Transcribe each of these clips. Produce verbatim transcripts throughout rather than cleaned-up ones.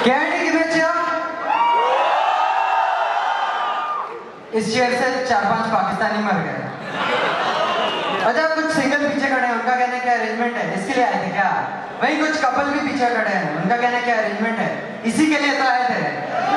Candy के बच्चे इस शेर से चार पांच पाकिस्तानी मर गए। अच्छा कुछ सिंगल पीछे खड़े हैं, उनका कहना क्या अरेंजमेंट है, इसके लिए आए थे क्या? वही कुछ कपल भी पीछे खड़े हैं, उनका कहना क्या अरेंजमेंट है, इसी के लिए तो आए थे।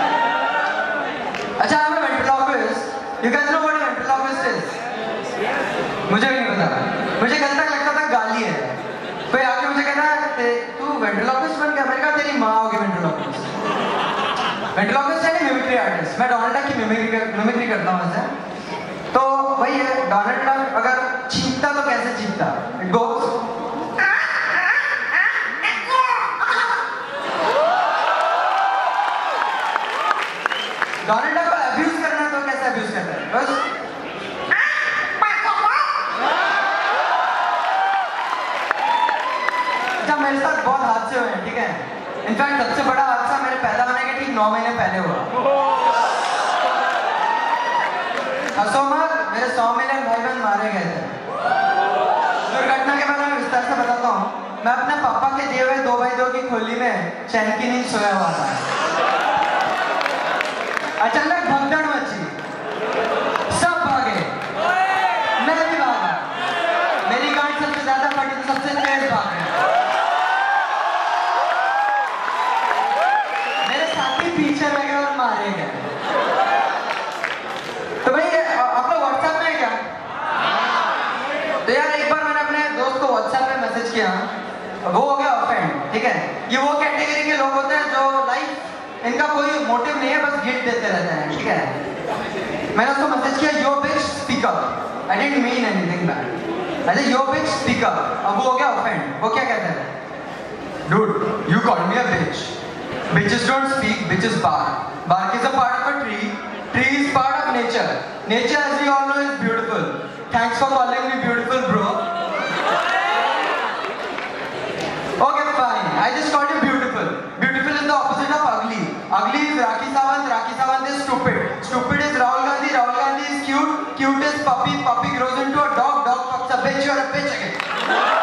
अच्छा I'm a ventriloquist. You guys know what a ventriloquist is? मुझे भी नहीं पता, मुझे कल तक लगता था गाली है। कोई आके मुझे कहता है तू वेंट्रिलोक्विस्ट बन गया, मैंने कहा तेरी माँ होगी वेंट्रिलोक्विस्ट। वेंट्रिलोक्विस्ट है मिमिक्री आर्टिस्ट, मैं डोनाल्ड ट्रम्प की मिमिक्री मिमिक्री करता हूँ वैसे। तो वही है, डोनाल्ड ट्रम्प अगर चीखता तो कैसे चीखता? इट गोज डोनाल्ड ट्रम्प को अब्यूज करना तो कैसे अब्यूज करता है? बस मेरे साथ बहुत हादसे हुए हैं, ठीक है। इनफैक्ट सबसे बड़ा हादसा मेरे पैदा होने के ठीक नौ महीने पहले हुआ। हंसो मत, मेरे सौ मिलियन भाई बहन मारे गए थे। दुर्घटना के बारे में विस्तार से बताता हूँ। मैं अपने पापा के दिए हुए दो बाई दो की खोली में चैन की नींद सोया हुआ था। अचानक भगदड़ मची, सब भागे, मैं भी भागा। मेरी गांठ सबसे ज्यादा फटी तो सबसे तेज भागे। पीछे रह गए और मारे गए। तो भाई आप लोग व्हाट्सएप में है क्या? तो यार एक बार मैंने अपने दोस्त को व्हाट्सएप पे मैसेज किया, वो हो गया ऑफेंड, ठीक है। ये वो कैटेगरी के लोग होते हैं जो लाइफ इनका कोई मोटिव नहीं है, बस गिल्ट देते रहते हैं, ठीक है। मैंने उसको मैसेज किया yo bitch speak up, I didn't mean anything bad, I said yo bitch speak up. अब वो हो गया ऑफेंड। वो क्या कहता है? Dude you called me a bitch. Bitches don't speak, bitches bark. Bark is a part of a tree. Tree is part of nature. Nature, as we all know, is beautiful. Thanks for calling me beautiful, bro. Okay, fine. I just called you beautiful. Beautiful is the opposite of ugly. Ugly is Rakhi Sawant. Rakhi Sawant is stupid. Stupid is Rahul Gandhi. Rahul Gandhi is cute. Cute is puppy. Puppy grows into a dog. Dog fucks a bitch. You're a bitch again.